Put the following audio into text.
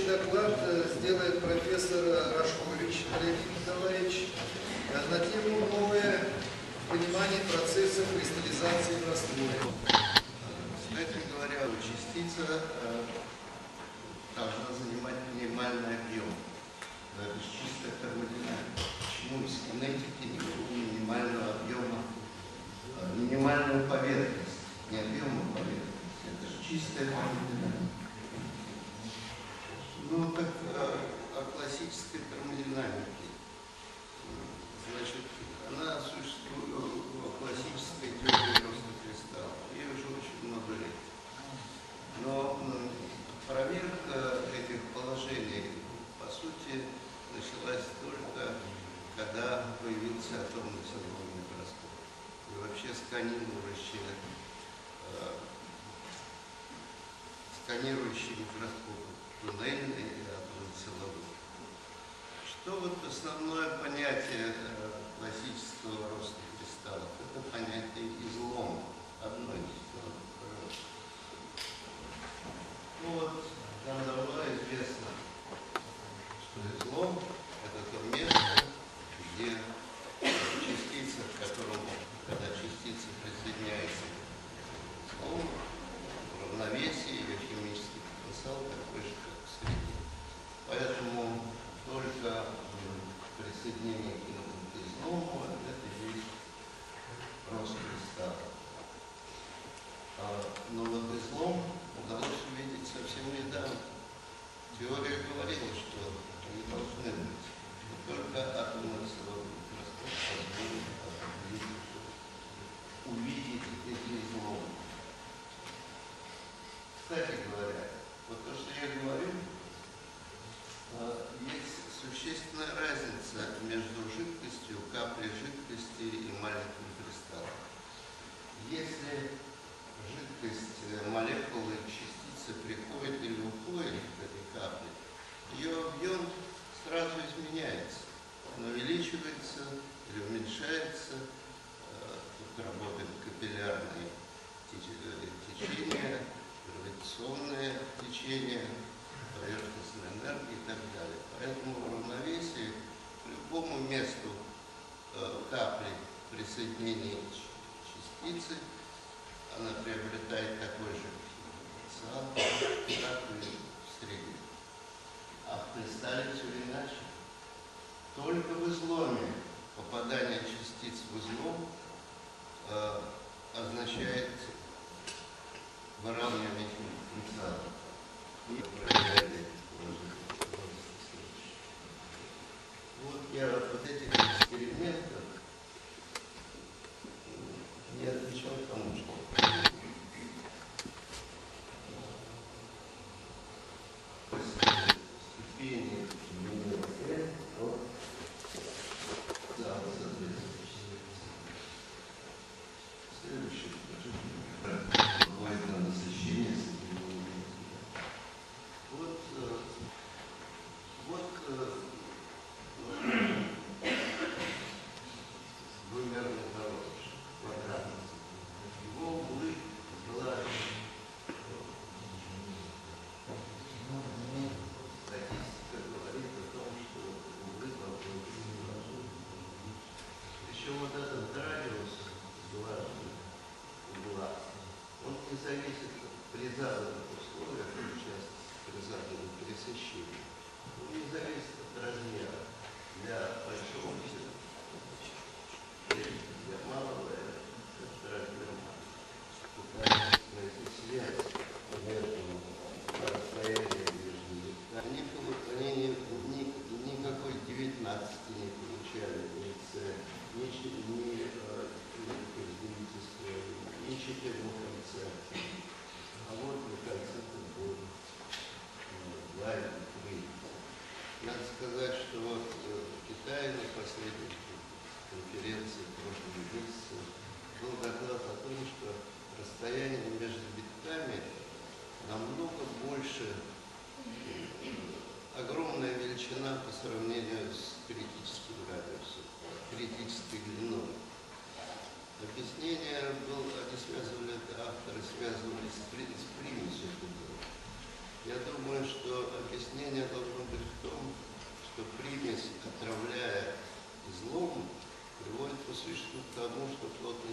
Следующий доклад сделает профессор Рашкович Олег Николаевич на тему «Новое понимание процесса кристаллизации в растворе». Кстати говоря, частица должна занимать минимальный объем. Это же чистая термодинамика. Почему из кинетики не было минимального объема, минимальную поверхность, не объема поверхности. Это же чистая термодинамика. Ну, так о классической термодинамике. Значит, она существует в классической теории роста кристаллов. Ей уже очень много лет. Но проверка этих положений, по сути, началась только когда появился атомный силовой микроскоп. И вообще сканирующий микроскоп, туннельный и атомно-силовой. Что вот основное понятие классического роста кристаллов? Это понятие излома. Одно из них, пожалуйста. Ну вот, нам давно известно, что излом – это то место, где частица, в котором, когда частица присоединяется к излому, в равновесии ее химический потенциал такой же, как в среде. Поэтому только присоединение к излому – это и есть рост кристалла. Но вот излом удалось увидеть совсем недавно. Теория говорила, что они должны быть. Но только атомный силовой микроскоп позволит увидеть эти изломы. Кстати говоря, вот то, что я говорю, есть существенная разница между жидкостью, каплей жидкости и маленьким кристаллом. Если жидкость, молекулы, частицы приходит или уходит в этой капле, ее объем сразу изменяется. Он увеличивается или уменьшается. Тут работает капиллярное течение, гравитационное течение, поверхностная энергия и так далее. Поэтому в равновесии к любому месту капли при соединении частицы она приобретает такой же потенциал, как и в среде. А в кристалле все иначе. Только в изломе попадание частиц в излом означает выравнивание потенциала. Вот я от этих экспериментов не отвечал кому что. думаю, что объяснение должно быть в том, что примесь, отравляя злом, приводит по существу к тому, что плод